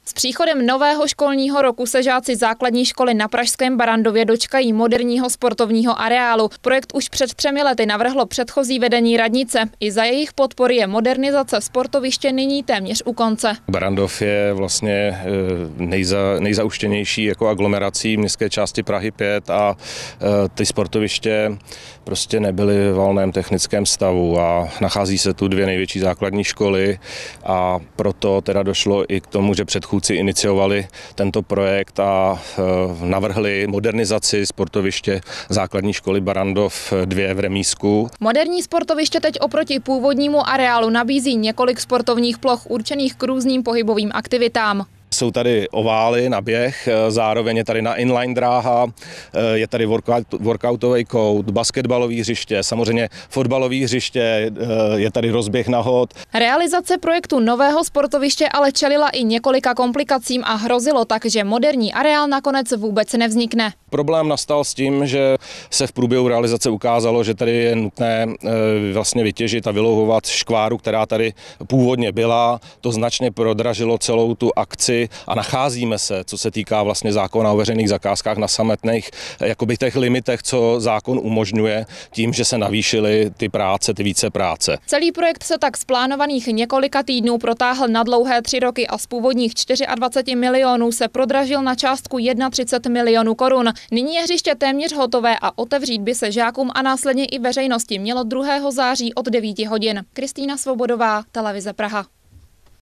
S příchodem nového školního roku se žáci základní školy na pražském Barrandově dočkají moderního sportovního areálu. Projekt už před 3 lety navrhlo předchozí vedení radnice. I za jejich podpory je modernizace sportoviště nyní téměř u konce. Barrandov je vlastně nejzauštěnější jako aglomerací městské části Prahy 5 a ty sportoviště prostě nebyly v valném technickém stavu a nachází se tu 2 největší základní školy a proto teda došlo i k tomu, že předchůdci iniciovali tento projekt a navrhli modernizaci sportoviště základní školy Barrandov 2 v Remísku. Moderní sportoviště teď oproti původnímu areálu nabízí několik sportovních ploch určených k různým pohybovým aktivitám. Jsou tady ovály na běh, zároveň je tady na inline dráha, je tady workoutový kout, basketbalové hřiště, samozřejmě fotbalové hřiště, je tady rozběh na hod. Realizace projektu nového sportoviště ale čelila i několika komplikacím a hrozilo tak, že moderní areál nakonec vůbec nevznikne. Problém nastal s tím, že se v průběhu realizace ukázalo, že tady je nutné vlastně vytěžit a vylouhovat škváru, která tady původně byla. To značně prodražilo celou tu akci a nacházíme se, co se týká vlastně zákona o veřejných zakázkách, na sametných jakoby těch limitech, co zákon umožňuje, tím, že se navýšily ty práce, ty více práce. Celý projekt se tak z plánovaných několika týdnů protáhl na dlouhé 3 roky a z původních 24 milionů se prodražil na částku 31 milionů korun. Nyní je hřiště téměř hotové a otevřít by se žákům a následně i veřejnosti mělo 2. září od 9 hodin. Kristýna Svobodová, Televize Praha.